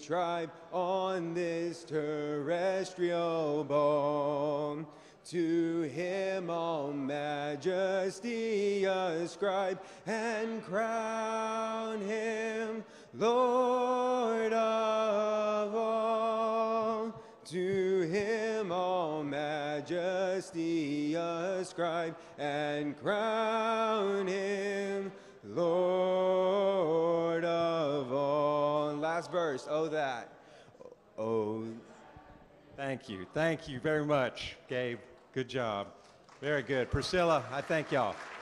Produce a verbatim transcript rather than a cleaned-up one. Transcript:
tribe on this terrestrial bone. To him all majesty ascribe and crown him Lord of all. To him all majesty ascribe and crown him Lord of all. Last verse, oh that. Oh. Thank you. Thank you very much, Gabe. Good job. Very good. Priscilla, I thank y'all.